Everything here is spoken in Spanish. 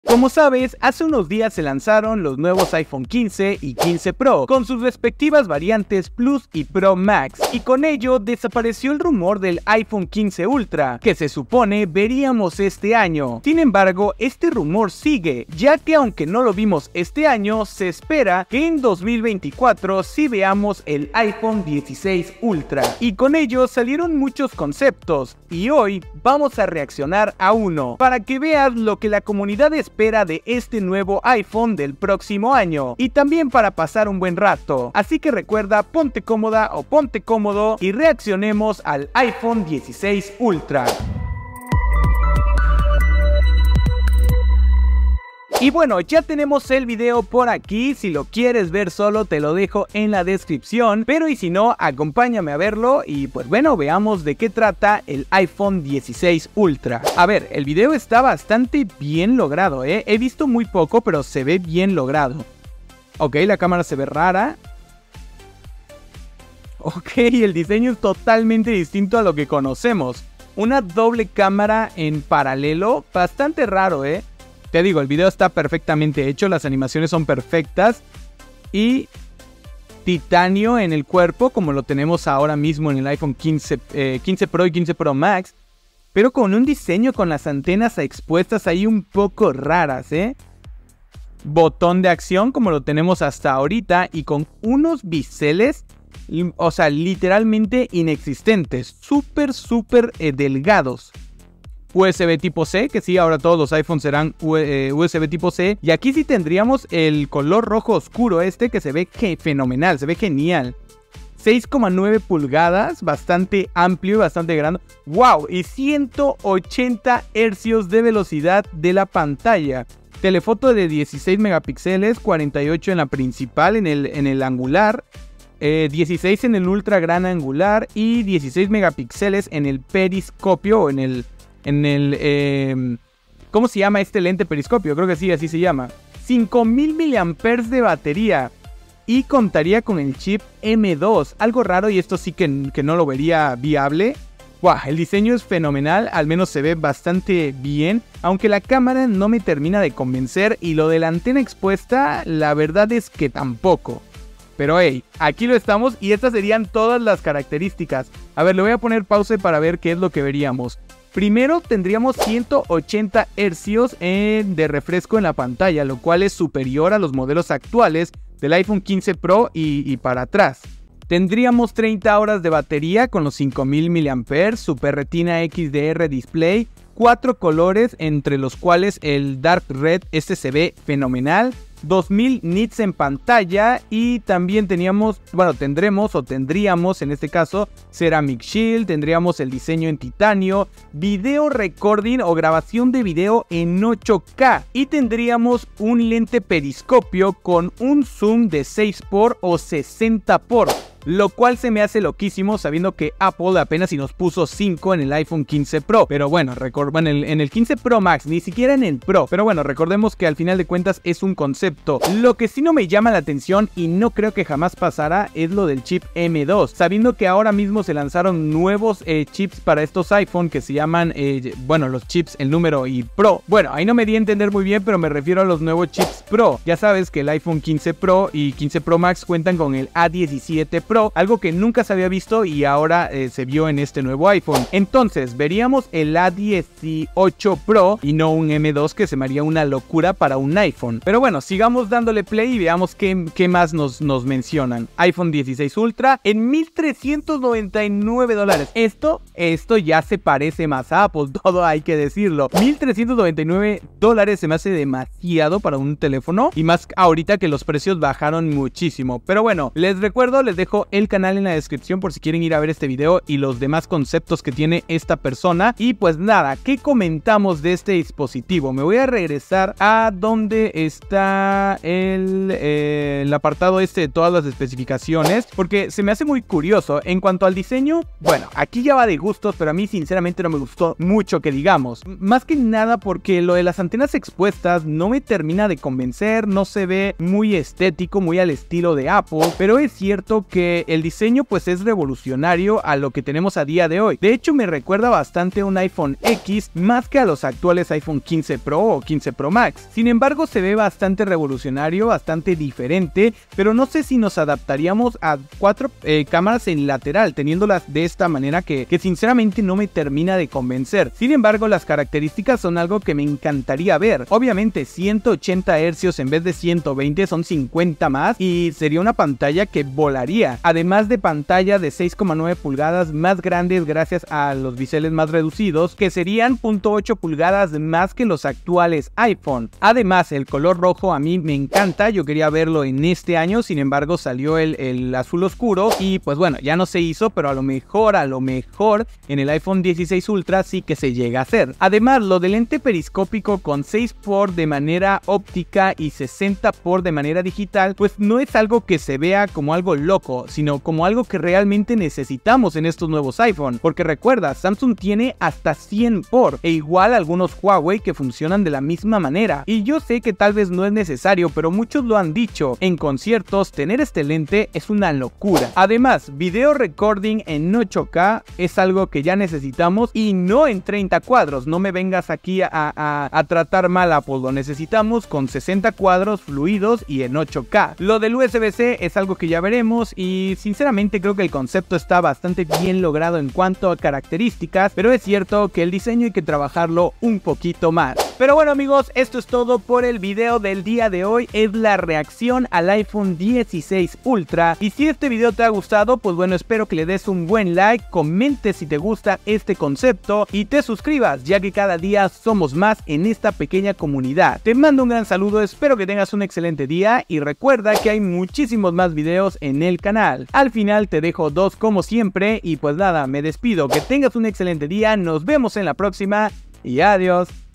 Como sabes, hace unos días se lanzaron los nuevos iPhone 15 y 15 Pro, con sus respectivas variantes Plus y Pro Max, y con ello desapareció el rumor del iPhone 15 Ultra, que se supone veríamos este año. Sin embargo, este rumor sigue, ya que aunque no lo vimos este año, se espera que en 2024 sí veamos el iPhone 16 Ultra, y con ello salieron muchos conceptos, y hoy vamos a reaccionar a uno, para que veas lo que la comunidad espera de este nuevo iPhone del próximo año, y también para pasar un buen rato. Así que recuerda, ponte cómoda o ponte cómodo y reaccionemos al iPhone 16 Ultra. Y bueno, ya tenemos el video por aquí. Si lo quieres ver solo te lo dejo en la descripción, pero y si no, acompáñame a verlo y pues bueno, veamos de qué trata el iPhone 16 Ultra. A ver, el video está bastante bien logrado, he visto muy poco, pero se ve bien logrado. Ok, la cámara se ve rara. Ok, el diseño es totalmente distinto a lo que conocemos. Una doble cámara en paralelo, bastante raro, Te digo, el video está perfectamente hecho, las animaciones son perfectas y titanio en el cuerpo como lo tenemos ahora mismo en el iPhone 15 Pro y 15 Pro Max, pero con un diseño con las antenas expuestas ahí un poco raras, Botón de acción como lo tenemos hasta ahorita y con unos biseles, o sea, literalmente inexistentes, súper delgados. USB tipo C, que sí, ahora todos los iPhones serán USB tipo C. Y aquí sí tendríamos el color rojo oscuro que se ve fenomenal, se ve genial. 6,9 pulgadas, bastante amplio y bastante grande. ¡Wow! Y 180 Hz de velocidad de la pantalla. Telefoto de 16 megapíxeles, 48 en la principal, en el angular. 16 en el ultra gran angular y 16 megapíxeles en el periscopio o en el ¿cómo se llama este lente periscopio? Creo que sí, así se llama. 5000 mAh de batería. Y contaría con el chip M2. Algo raro y esto sí que no lo vería viable. Wow, el diseño es fenomenal, al menos se ve bastante bien. Aunque la cámara no me termina de convencer. Y lo de la antena expuesta, la verdad es que tampoco. Pero hey, aquí lo estamos y estas serían todas las características. A ver, le voy a poner pausa para ver qué es lo que veríamos. Primero tendríamos 180 Hz de refresco en la pantalla, lo cual es superior a los modelos actuales del iPhone 15 Pro y para atrás. Tendríamos 30 horas de batería con los 5000 mAh, Super Retina XDR display, 4 colores entre los cuales el Dark Red se ve fenomenal. 2000 nits en pantalla y también tendríamos en este caso Ceramic Shield, tendríamos el diseño en titanio, video recording o grabación de video en 8K y tendríamos un lente periscopio con un zoom de 6x o 60x. Lo cual se me hace loquísimo sabiendo que Apple apenas si nos puso 5 en el iPhone 15 Pro. Pero bueno, en el 15 Pro Max, ni siquiera en el Pro. Pero bueno, recordemos que al final de cuentas es un concepto. Lo que sí no me llama la atención y no creo que jamás pasará es lo del chip M2. Sabiendo que ahora mismo se lanzaron nuevos chips para estos iPhone que se llaman, los chips, el número y Pro. Bueno, ahí no me di a entender muy bien, pero me refiero a los nuevos chips Pro. Ya sabes que el iPhone 15 Pro y 15 Pro Max cuentan con el A17 Pro, algo que nunca se había visto y ahora se vio en este nuevo iPhone. Entonces veríamos el A18 Pro y no un M2, que se me haría una locura para un iPhone. Pero bueno, sigamos dándole play y veamos qué más nos mencionan. iPhone 16 Ultra en $1399. Esto ya se parece más a Apple, todo hay que decirlo. $1399 se me hace demasiado para un teléfono y más ahorita que los precios bajaron muchísimo. Pero bueno, les recuerdo, les dejo el canal en la descripción por si quieren ir a ver este video y los demás conceptos que tiene esta persona. Y pues nada, ¿qué comentamos de este dispositivo? Me voy a regresar a donde está el apartado de todas las especificaciones, porque se me hace muy curioso. En cuanto al diseño, bueno, aquí ya va de gustos, pero a mí sinceramente no me gustó mucho que digamos. Más que nada porque lo de las antenas expuestas no me termina de convencer, no se ve muy estético, muy al estilo de Apple, pero es cierto que que el diseño pues es revolucionario a lo que tenemos a día de hoy. De hecho me recuerda bastante a un iPhone X más que a los actuales iPhone 15 Pro o 15 Pro Max. Sin embargo se ve bastante revolucionario, bastante diferente, pero no sé si nos adaptaríamos a 4 cámaras en lateral, teniéndolas de esta manera que sinceramente no me termina de convencer. Sin embargo las características son algo que me encantaría ver. Obviamente 180 Hz en vez de 120 son 50 más y sería una pantalla que volaría. Además de pantalla de 6,9 pulgadas más grandes gracias a los biseles más reducidos, que serían 0.8 pulgadas más que los actuales iPhone. Además el color rojo a mí me encanta, yo quería verlo en este año, sin embargo salió el azul oscuro y pues bueno, ya no se hizo, pero a lo mejor en el iPhone 16 Ultra sí que se llega a hacer. Además lo del lente periscópico con 6x de manera óptica y 60x de manera digital, pues no es algo que se vea como algo loco, sino como algo que realmente necesitamos en estos nuevos iPhone, porque recuerda, Samsung tiene hasta 100x e igual algunos Huawei que funcionan de la misma manera, y yo sé que tal vez no es necesario, pero muchos lo han dicho, en conciertos tener este lente es una locura. Además, video recording en 8K es algo que ya necesitamos y no en 30 cuadros, no me vengas aquí a tratar mal, Apple, lo necesitamos con 60 cuadros fluidos y en 8K. Lo del USB-C es algo que ya veremos y sinceramente creo que el concepto está bastante bien logrado en cuanto a características, pero es cierto que el diseño hay que trabajarlo un poquito más. Pero bueno amigos, esto es todo por el video del día de hoy, es la reacción al iPhone 16 Ultra, y si este video te ha gustado, pues bueno, espero que le des un buen like, comentes si te gusta este concepto y te suscribas, ya que cada día somos más en esta pequeña comunidad. Te mando un gran saludo, espero que tengas un excelente día y recuerda que hay muchísimos más videos en el canal. Al final te dejo 2 como siempre y pues nada, me despido, que tengas un excelente día, nos vemos en la próxima y adiós.